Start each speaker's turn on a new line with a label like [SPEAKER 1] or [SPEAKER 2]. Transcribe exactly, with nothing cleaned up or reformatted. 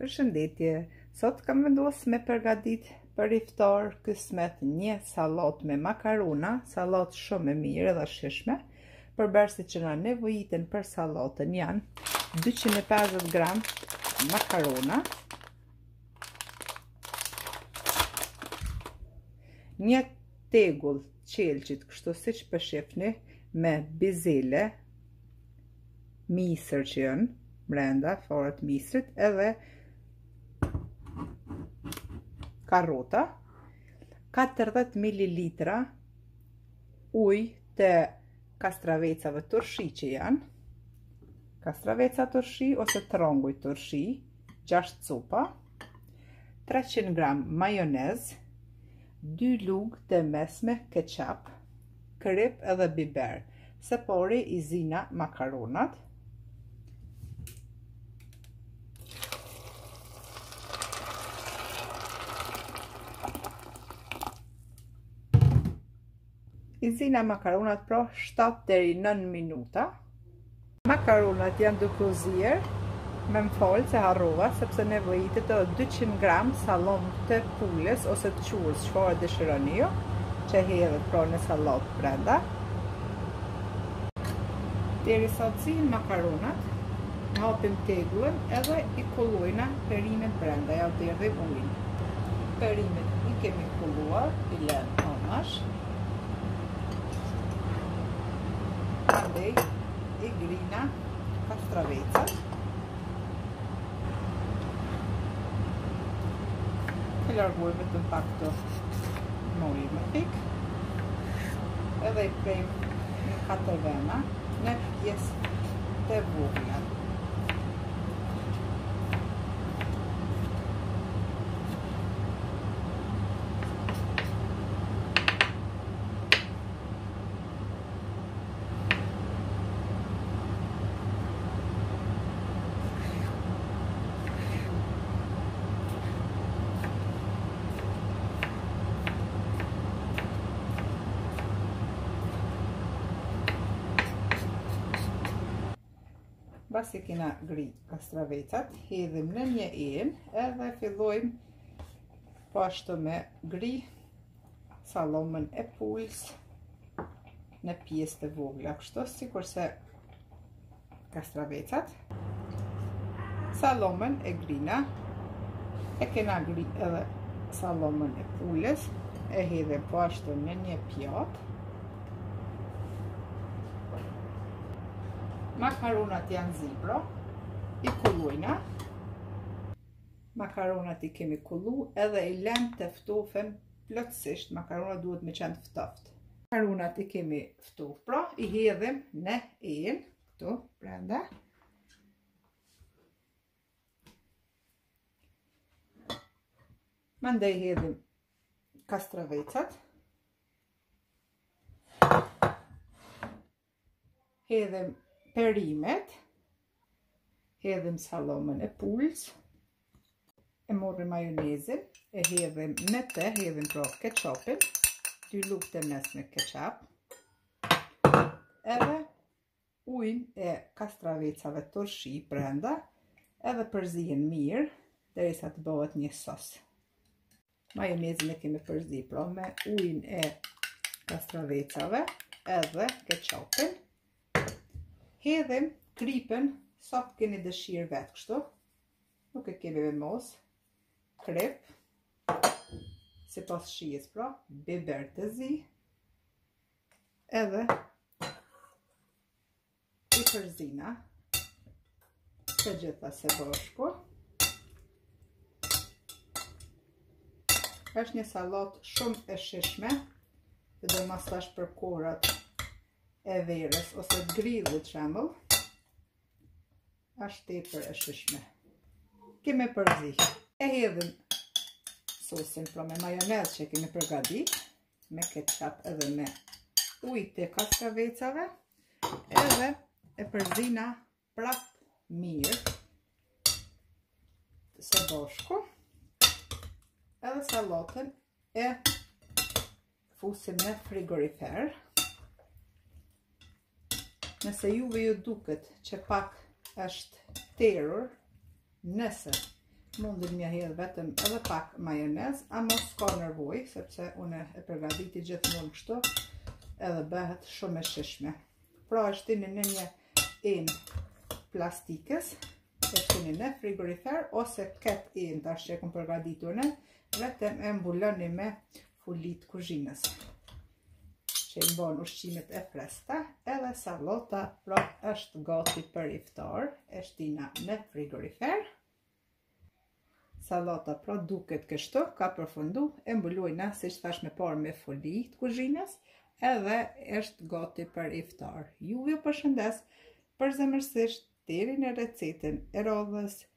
[SPEAKER 1] Përshëndetje, sot kam vendosur me përgatit për iftar kësmet një sallatë me makarona, sallatë shumë e mirë edhe shishme. Përbërësit që na nevojiten për sallatën janë dyqind e pesëdhjetë gram makarona, një tegull qelqit, kështu siç po shihni, me bizele, misër që janë brenda, forët misrit, edhe karrota, katërdhjetë mililitra ujë të kastravecave turshi që janë, kastraveca turshi ose tronguj turshi, gjashtë cupa, treqind gram majonez, dy lugë të mesme ketchup, krip edhe biber. Se pori i zina makaronat, i zina makaronat pra shtatë deri në nëntë minuta. Makaronat janë duke u zier, me më falë se harrova, sepse nevojitet edhe dyqind gram sallom të pulës ose të qurës, çfarë dëshironi ju, që hedhet pra në sallatë brenda. Derisa të zihen makaronat, hapim tegullin edhe i kollojna perimet brenda, ja derdhim ujin. Perimet i kemi kolluar, i lënë anash. Andej i grina kastravecat. E largoj vetëm pak të mori më pik. Edhe i prejmë në katër vena në pjesë të vogla. Pasi kena gri kastravecat, hedhim në një enë edhe fillojmë po ashtu me gri sallomën e pulës në pjesë të vogla, kështu sikurse kastravecat. Sallomën e grina, e kena gri edhe sallomën e pulës, e hedhim po ashtu në një pjatë. Makaronat janë zibra, i kollojna. Makaronat i kemi kollu edhe i lëm të ftofen plotësisht, makaronat duhet me qenë të ftoftë. Makaronat i kemi ftof, pra i hedhim në enë, këtu brenda. Mandej hedhim kastravecat. Hedhim perimet, hedhim sallomën e pulës, e morrim majonezin, e hedhim në të, hedhim pra ketchupin, dy lugë të mesme ketchup, edhe ujin e kastravecave turshi brenda, edhe përzihen mirë, derisa të bëhet një sos. Majonezin e kemi përzi pra me ujin e kastravecave, edhe ketchupin. Hedhim kripën sa keni dëshirë vetë kështu, nuk e kemi me mos, krip, si pas shijes pra, biber të zi, edhe i përzina, të gjitha se bashku. Është një sallatë shumë e shishme, dhe do mas tash për korat e verës ose të grillit shembull, është tepër e shishme. Kemi përzi. E hedhim sosin pra me majonez që kemi përgatit, me ketchup edhe me ujë të kastravecave, edhe e përzina prap mirë së bashku, edhe sallatën e fusim në frigorifer. Nëse juve ju duket që pak është terur, nëse Mundin mja hedh vetëm edhe pak majonez, ama s'ka nervoj, sepse unë e përgaditi gjithmonë kështu, edhe bëhet shumë e shishme. Pra e shtini në një enë plastikës, e shtini në frigorifer, ose këtë enë tash që e kom përgaditur në, vetëm e mbuloni me fulit kuzhinës, që i mbon ushqimet e freskta, edhe sallota pra është gati për iftar, e shtina në frigorifer. Sallata pra duket kështu, ka përfundu, e mbulojna si që thash me parë me foli të kuzhinës, edhe është gati për iftar. Ju ju përshëndes përzemërsisht deri në recetën e radhës.